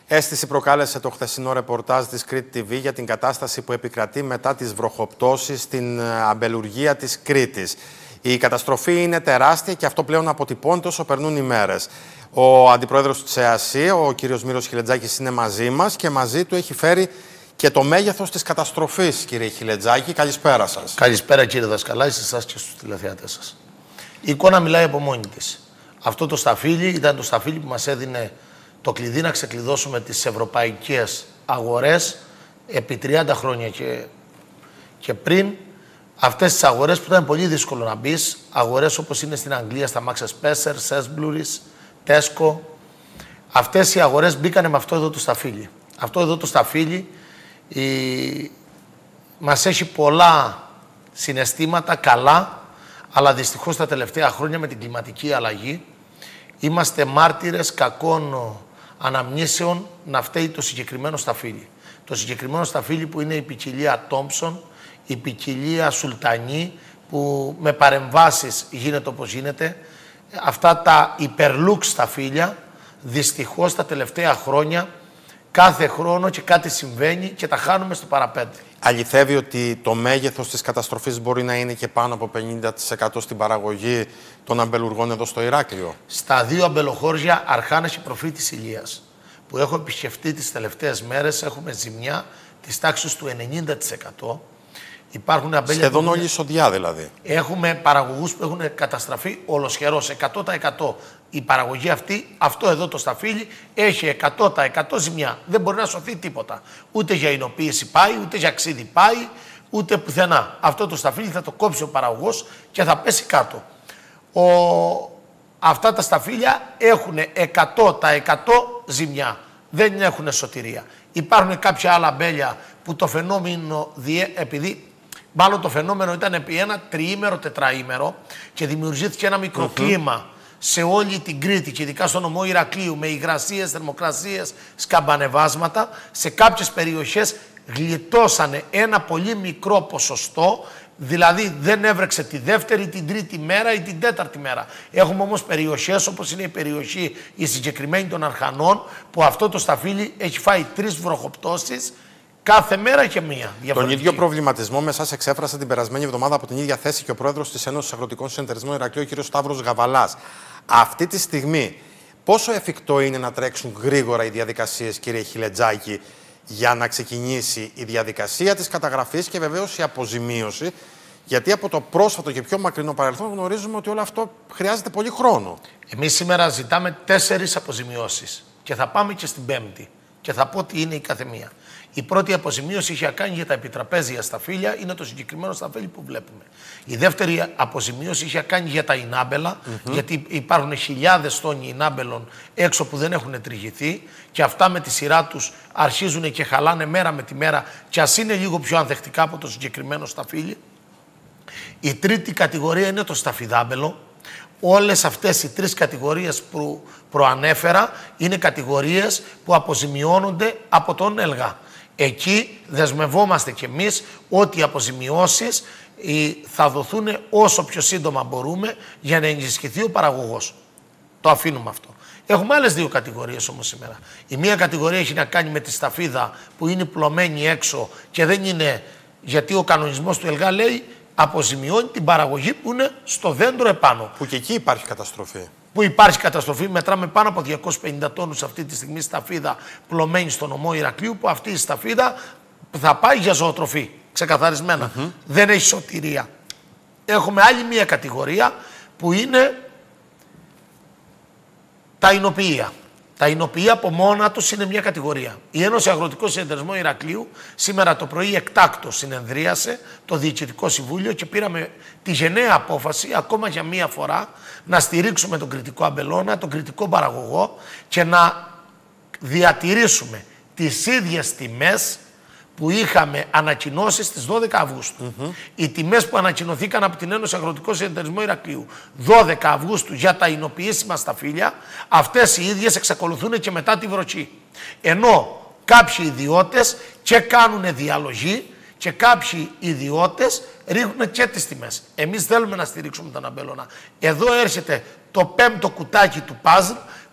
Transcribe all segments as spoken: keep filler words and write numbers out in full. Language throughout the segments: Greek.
Αίσθηση προκάλεσε το χθεσινό ρεπορτάζ της Κρήτη τι βι για την κατάσταση που επικρατεί μετά τις βροχοπτώσεις στην αμπελουργία της Κρήτης. Η καταστροφή είναι τεράστια και αυτό πλέον αποτυπώνεται όσο περνούν οι μέρες. Ο αντιπρόεδρος της ΕΑΣΥ, ο κύριος Μύρος Χιλετζάκης, είναι μαζί μας και μαζί του έχει φέρει και το μέγεθος της καταστροφής, κύριε Χιλετζάκη. Καλησπέρα σας. Καλησπέρα, κύριε Δασκαλάκη, σε εσάς και στους τηλεθεατές σας. Η εικόνα μιλάει από μόνη της. Αυτό το σταφύλι ήταν το σταφύλι που μας έδινε το κλειδί να ξεκλειδώσουμε τις ευρωπαϊκές αγορές επί τριάντα χρόνια και, και πριν. Αυτές τις αγορές που ήταν πολύ δύσκολο να μπεις, αγορές όπως είναι στην Αγγλία, στα Max Spencer, Sainsbury's, Tesco. Αυτές οι αγορές μπήκανε με αυτό εδώ το σταφύλι. Αυτό εδώ το σταφύλι η... μας έχει πολλά συναισθήματα καλά, αλλά δυστυχώς τα τελευταία χρόνια με την κλιματική αλλαγή είμαστε μάρτυρες κακών αναμνήσεων να φταίει το συγκεκριμένο σταφύλι. Το συγκεκριμένο σταφύλι που είναι η ποικιλία Τόμψον, η ποικιλία Σουλτανή, που με παρεμβάσεις γίνεται όπως γίνεται. Αυτά τα υπερλούξ σταφύλια, δυστυχώς τα τελευταία χρόνια, κάθε χρόνο και κάτι συμβαίνει και τα χάνουμε στο παραπέντε. Αληθεύει ότι το μέγεθος της καταστροφής μπορεί να είναι και πάνω από πενήντα τοις εκατό στην παραγωγή των αμπελουργών εδώ στο Ηράκλειο? Στα δύο αμπελοχώρια Αρχάνας και Προφήτης Ηλίας που έχω επισκεφτεί τις τελευταίες μέρες, έχουμε ζημιά της τάξης του ενενήντα τοις εκατό. Υπάρχουν αμπέλια. Σχεδόν όλη η εισοδιά δηλαδή. Έχουμε παραγωγούς που έχουν καταστραφεί ολοσχερός, εκατό τοις εκατό. Η παραγωγή αυτή, αυτό εδώ το σταφύλι, έχει εκατό τοις εκατό ζημιά. Δεν μπορεί να σωθεί τίποτα. Ούτε για εινοποίηση πάει, ούτε για ξύδι πάει, ούτε πουθενά. Αυτό το σταφύλι θα το κόψει ο παραγωγός και θα πέσει κάτω. Ο... Αυτά τα σταφύλια έχουν εκατό τοις εκατό ζημιά. Δεν έχουν σωτηρία. Υπάρχουν κάποια άλλα αμπέλια που το φαινόμενο, διε... επειδή μάλλον το φαινόμενο ήταν επί ένα τριήμερο, τετραήμερο και δημιουργήθηκε ένα μικροκλίμα mm-hmm. σε όλη την Κρήτη και ειδικά στο νομό Ηρακλείου με υγρασίες, θερμοκρασίες, σκαμπανεβάσματα. Σε κάποιες περιοχές γλιτώσανε ένα πολύ μικρό ποσοστό, δηλαδή δεν έβρεξε τη δεύτερη, την τρίτη μέρα ή την τέταρτη μέρα. Έχουμε όμως περιοχές όπως είναι η περιοχή η συγκεκριμένη των Αρχανών που αυτό το σταφύλι έχει φάει τρεις βροχοπτώσεις κάθε μέρα και μία. Τον ίδιο προβληματισμό με εσάς εξέφρασε την περασμένη εβδομάδα από την ίδια θέση και ο πρόεδρος της Ένωσης Αγροτικών Συνεταιρισμών Ηρακλείου, ο κ. Σταύρος Γαβαλάς. Αυτή τη στιγμή, πόσο εφικτό είναι να τρέξουν γρήγορα οι διαδικασίες, κύριε Χιλετζάκη, για να ξεκινήσει η διαδικασία της καταγραφής και βεβαίως η αποζημίωση? Γιατί από το πρόσφατο και πιο μακρινό παρελθόν γνωρίζουμε ότι όλο αυτό χρειάζεται πολύ χρόνο. Εμείς σήμερα ζητάμε τέσσερις αποζημιώσεις και θα πάμε και στην πέμπτη και θα πω τι είναι η καθεμία. Η πρώτη αποζημίωση είχε κάνει για τα επιτραπέζια σταφύλια, είναι το συγκεκριμένο σταφύλι που βλέπουμε. Η δεύτερη αποζημίωση είχε κάνει για τα ινάμπελα, mm-hmm. γιατί υπάρχουν χιλιάδες τόνοι ινάμπελων έξω που δεν έχουν τριγηθεί και αυτά με τη σειρά τους αρχίζουν και χαλάνε μέρα με τη μέρα και ας είναι λίγο πιο ανθεκτικά από το συγκεκριμένο σταφύλι. Η τρίτη κατηγορία είναι το σταφιδάμπελο. Όλες αυτές οι τρεις κατηγορίες που προανέφερα είναι κατηγορίες που αποζημιώνονται από τον ΕΛΓΑ. Εκεί δεσμευόμαστε κι εμείς ότι οι αποζημιώσεις θα δοθούν όσο πιο σύντομα μπορούμε για να ενισχυθεί ο παραγωγός. Το αφήνουμε αυτό. Έχουμε άλλες δύο κατηγορίες όμως σήμερα. Η μία κατηγορία έχει να κάνει με τη σταφίδα που είναι πλωμένη έξω και δεν είναι, γιατί ο κανονισμός του ΕΛΓΑ λέει αποζημιώνει την παραγωγή που είναι στο δέντρο επάνω. Που και εκεί υπάρχει καταστροφή. Που υπάρχει καταστροφή, μετράμε πάνω από διακόσιους πενήντα τόνους αυτή τη στιγμή σταφίδα πλωμένη στο νομό Ηρακλείου, που αυτή η σταφίδα θα πάει για ζωοτροφή, ξεκαθαρισμένα. Mm-hmm. Δεν έχει σωτηρία. Έχουμε άλλη μία κατηγορία που είναι τα εινοποιεία. Τα εινοποιεία από μόνα τους είναι μια κατηγορία. Η Ένωση Αγροτικών Συνεταιρισμών Ηρακλείου σήμερα το πρωί εκτάκτως συνεδρίασε το Διοικητικό Συμβούλιο και πήραμε τη γενναία απόφαση ακόμα για μία φορά να στηρίξουμε τον κριτικό αμπελώνα, τον κριτικό παραγωγό και να διατηρήσουμε τις ίδιες τιμές που είχαμε ανακοινώσει στις δώδεκα Αυγούστου. Mm-hmm. Οι τιμές που ανακοινωθήκαν από την Ένωση Αγροτικών Συνεταιρισμών Ηρακλείου δώδεκα Αυγούστου για τα εινοποιήσιμα σταφύλια, αυτές οι ίδιες εξακολουθούν και μετά τη βροχή. Ενώ κάποιοι ιδιώτες και κάνουν διαλογή και κάποιοι ιδιώτες ρίχνουν και τις τιμές. Εμείς θέλουμε να στηρίξουμε τον αμπέλωνα. Εδώ έρχεται το πέμπτο κουτάκι του παζλ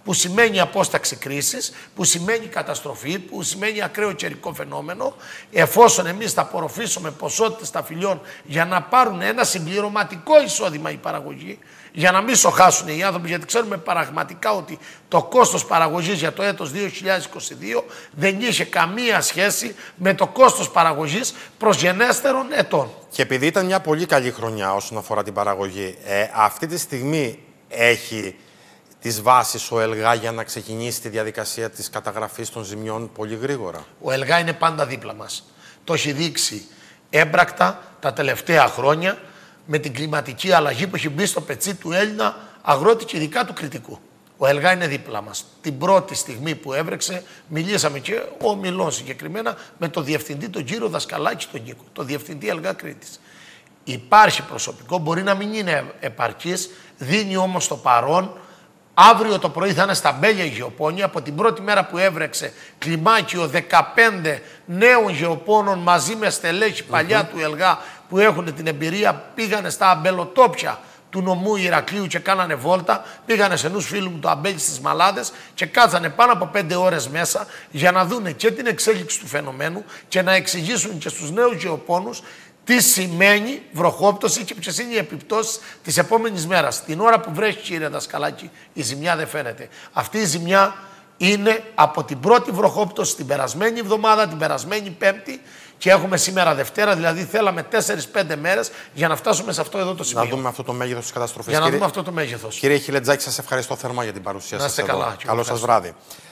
που σημαίνει απόσταξη κρίσης, που σημαίνει καταστροφή, που σημαίνει ακραίο καιρικό φαινόμενο, εφόσον εμείς θα απορροφήσουμε ποσότητες ταφυλιών για να πάρουν ένα συμπληρωματικό εισόδημα η παραγωγή, για να μην σοχάσουν οι άνθρωποι, γιατί ξέρουμε πραγματικά ότι το κόστος παραγωγής για το έτος δύο χιλιάδες είκοσι δύο δεν είχε καμία σχέση με το κόστος παραγωγής προσγενέστερων ετών. Και επειδή ήταν μια πολύ καλή χρονιά όσον αφορά την παραγωγή, ε, αυτή τη στιγμή έχει τις βάσεις ο ΕΛΓΑ για να ξεκινήσει τη διαδικασία της καταγραφής των ζημιών πολύ γρήγορα? Ο ΕΛΓΑ είναι πάντα δίπλα μας. Το έχει δείξει έμπρακτα τα τελευταία χρόνια με την κλιματική αλλαγή που έχει μπει στο πετσί του Έλληνα αγρότη και ειδικά του Κρητικού. Ο ΕΛΓΑ είναι δίπλα μας. Την πρώτη στιγμή που έβρεξε, μιλήσαμε και ο Μιλών συγκεκριμένα με τον διευθυντή, τον κύριο Δασκαλάκη, τον Νίκο, τον διευθυντή ΕΛΓΑ Κρήτης. Υπάρχει προσωπικό, μπορεί να μην είναι επαρκής, δίνει όμως το παρόν. Αύριο το πρωί θα είναι στα Μπέλια η γεωπόνη. Από την πρώτη μέρα που έβρεξε κλιμάκιο δεκαπέντε νέων γεωπόνων μαζί με στελέχη παλιά mm-hmm. του ΕΛΓΑ που έχουν την εμπειρία, πήγανε στα αμπελοτόπια του νομού Ηρακλείου και κάνανε βόλτα, πήγανε σε ενός φίλου μου το αμπέλι στις Μαλάδες και κάτσανε πάνω από πέντε ώρες μέσα για να δούνε και την εξέλιξη του φαινομένου και να εξηγήσουν και στους νέους γεωπόνους τι σημαίνει βροχόπτωση και ποιες είναι οι επιπτώσεις της επόμενης μέρας. Την ώρα που βρέχει, κύριε Δασκαλάκη, η ζημιά δεν φαίνεται. Αυτή η ζημιά είναι από την πρώτη βροχόπτωση την περασμένη εβδομάδα, την περασμένη Πέμπτη και έχουμε σήμερα Δευτέρα, δηλαδή θέλαμε τέσσερις πέντε μέρες για να φτάσουμε σε αυτό εδώ το σημείο. Να δούμε αυτό το μέγεθος της καταστροφής. Για να κύριε... δούμε αυτό το μέγεθος. Κύριε Χιλετζάκη, σας ευχαριστώ θερμά για την παρουσία σας. Να είστε καλά. Καλό σας βράδυ.